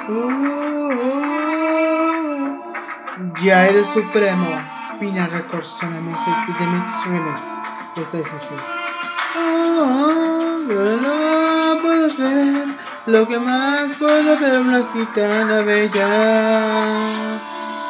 Ya eres supremo. Pina Records, Sona Music, DJ Mix Remix. Esto es así. Pero no puedes ver lo que más puedo ver, una gitana bella.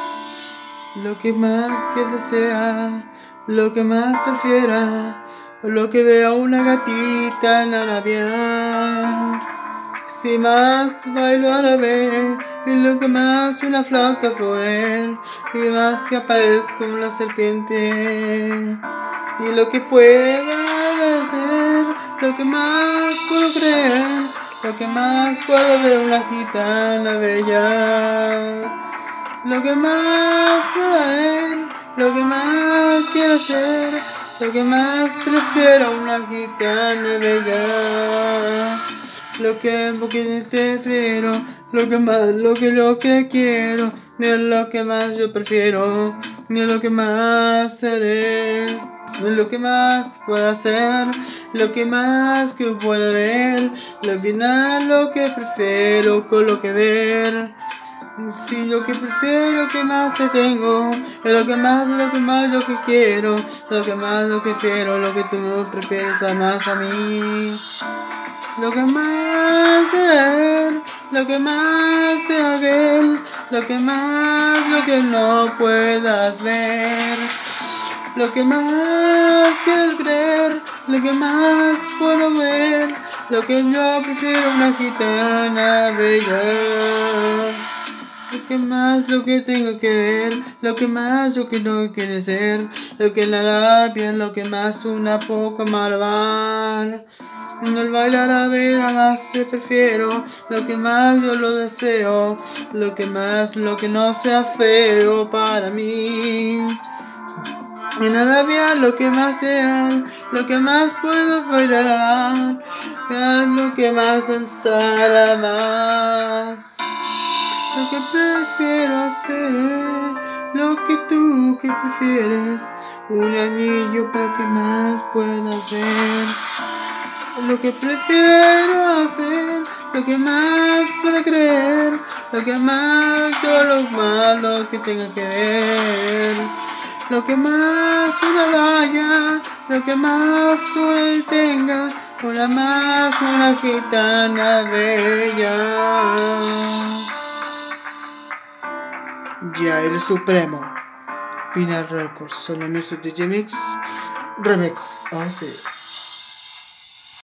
Lo que más que desea, lo que más prefiera, lo que vea una gatita en Arabia. Si más bailo árabe, y lo que más una flauta por él, y más que aparezco una serpiente. Y lo que pueda hacer, lo que más puedo creer, lo que más puedo ver, una gitana bella. Lo que más puedo ver, lo que más quiero hacer, lo que más prefiero, una gitana bella. Lo que te prefiero, lo que más, lo que quiero, ni es lo que más yo prefiero, ni es lo que más haré, ni lo que más puedo hacer, lo que más que puedo ver, lo que prefiero con lo que ver. Si lo que prefiero, que más te tengo, es lo que más, lo que quiero, lo que más, lo que quiero, lo que tú no prefieres más a mí. Lo que más de él, lo que más de aquel, lo que más, lo que no puedas ver. Lo que más quieres creer, lo que más puedo ver, lo que yo prefiero, una gitana bella. Lo que más, lo que tengo que ver, lo que más yo que no quiere ser, lo que la labia, lo que más una poco malvar. En el bailar a ver a más te prefiero, lo que más yo lo deseo, lo que más, lo que no sea feo para mí. En Arabia lo que más sea, lo que más puedas bailar, lo que más danzar más. Lo que prefiero hacer, lo que tú que prefieres, un anillo para que más puedas ver. Lo que prefiero hacer, lo que más puedo creer, lo que más yo lo malo que tenga que ver. Lo que más una vaya, lo que más una tenga, una gitana bella. Ya eres supremo. Pina Records, Sona Music, DJ Mix Remix. Oh sí.